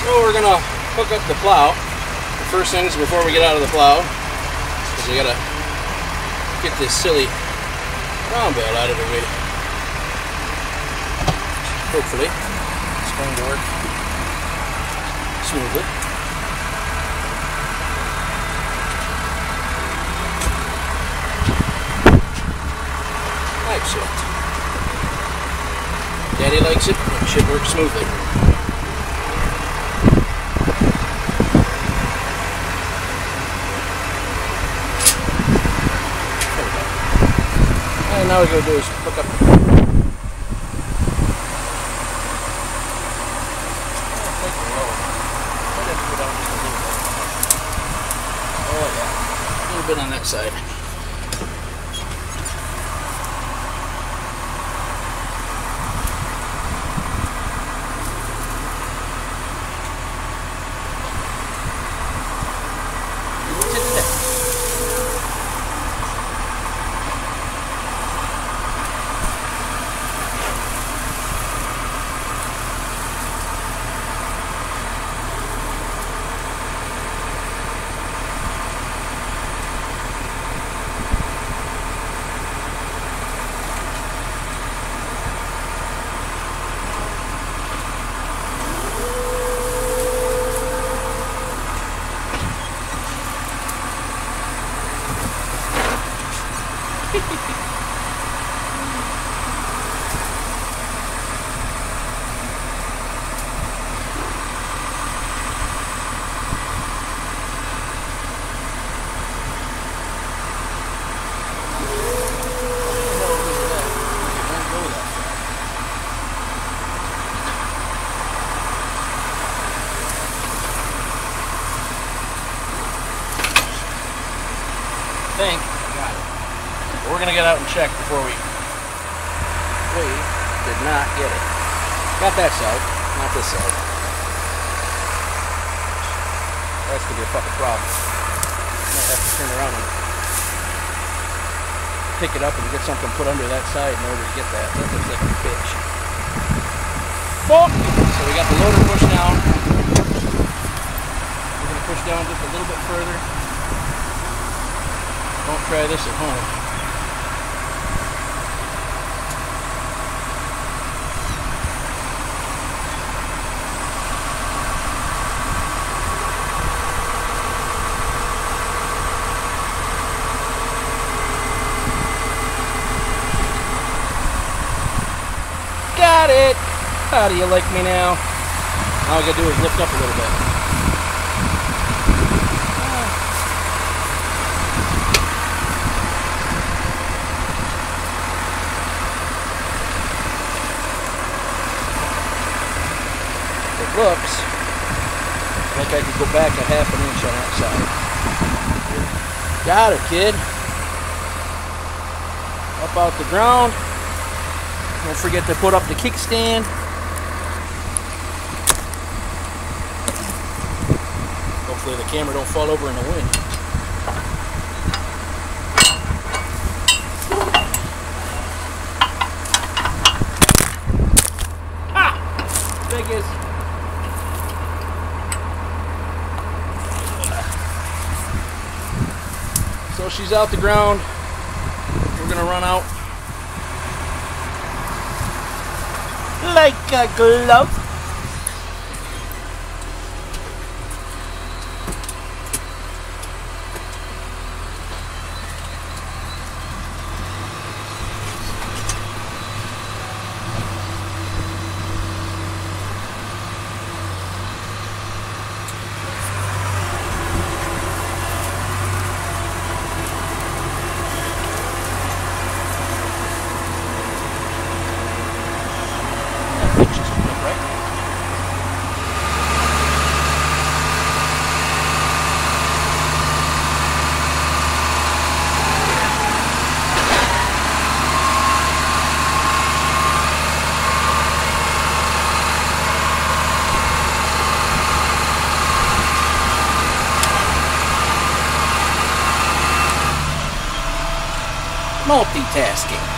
So we're gonna hook up the plow. The first things before we get out of the plow is we gotta get this silly round belt out of the way. Hopefully, it's going to work smoothly. Excellent. Daddy likes it. It should work smoothly. And now what we're going to do is hook up. Oh yeah, a little bit on that side. Think. Got it. But we're gonna get out and check before we did not get it. Got that side, not this side. That's gonna be a fucking problem. Might have to turn around and pick it up and get something put under that side in order to get that. That looks like a bitch. Fuck! So we got the loader pushed down. We're gonna push down just a little bit further. Don't try this at home. Got it! How do you like me now? All I gotta do is lift up a little bit. Looks like I could go back a half an inch on that side. Got it, kid. Up out the ground. Don't forget to put up the kickstand. Hopefully the camera don't fall over in the wind. Ha! Biggest. So she's out the ground. We're gonna run out like a glove. Multitasking.